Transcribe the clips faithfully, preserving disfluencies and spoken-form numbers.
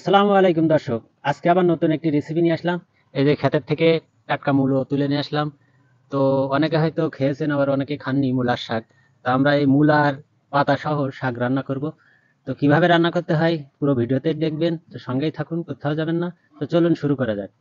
আসসালামু আলাইকুম দর্শক, আজকে আবার নতুন একটি রেসিপি নিয়ে আসলাম। এই যে ক্ষেতের থেকে টাটকা মূলো তুলে নিয়ে আসলাম। তো অনেকে হয়তো খেয়েছেন, আবার অনেকে খাননি মূলার শাক। তো আমরা এই মূলার পাতা সহ শাক রান্না করব। তো কিভাবে রান্না করতে হয় পুরো ভিডিওতে দেখবেন, তো সঙ্গেই থাকুন, কোথাও যাবেন না। তো চলুন শুরু করা যাক।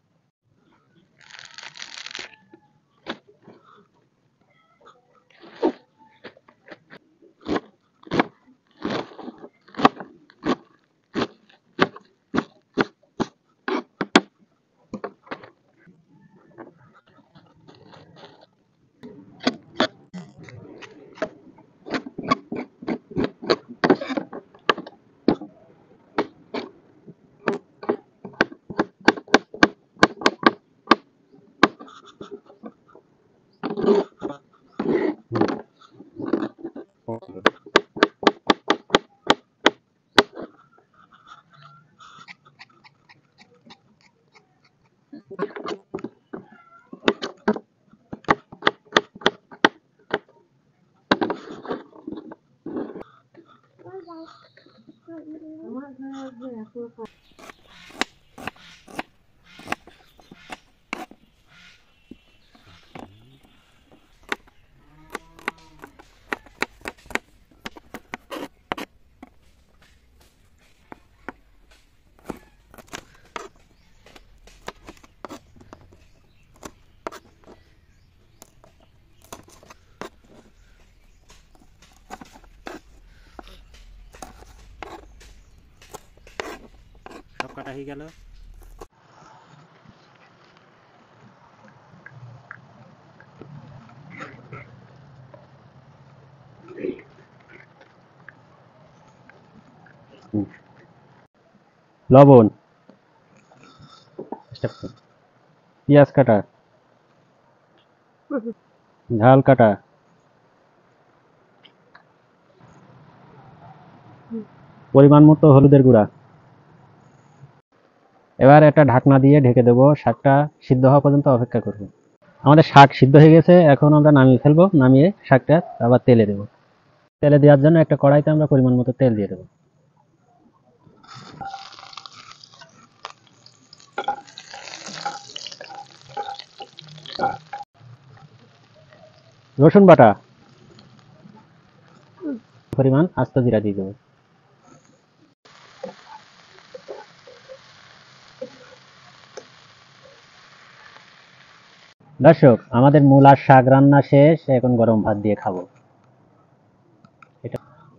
সব কাটা হয়ে গেল। লবণ, পেঁয়াজ কাটা, ঝাল কাটা, পরিমাণ মতো হলুদের গুঁড়া। এবার একটা ঢাকনা দিয়ে ঢেকে দেবো, শাকটা সিদ্ধ হওয়া পর্যন্ত অপেক্ষা করব। আমাদের শাক সিদ্ধ হয়ে গেছে, এখন আমরা নামিয়ে ফেলবো। নামিয়ে শাকটা আবার তেলে দেবো। তেলে দেওয়ার জন্য একটা কড়াইতে আমরা পরিমাণ মতো তেল দিয়ে দেবো। রসুন বাটা, পরিমাণ আস্ত জিরা দিয়ে দেবো। দর্শক, আমাদের মূলার শাক রান্না শেষ, এখন গরম ভাত দিয়ে খাবো। এটা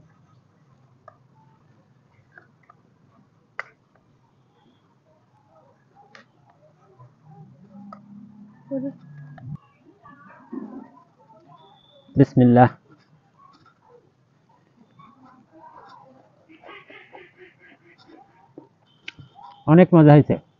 বিসমিল্লাহ। অনেক মজা হয়েছে।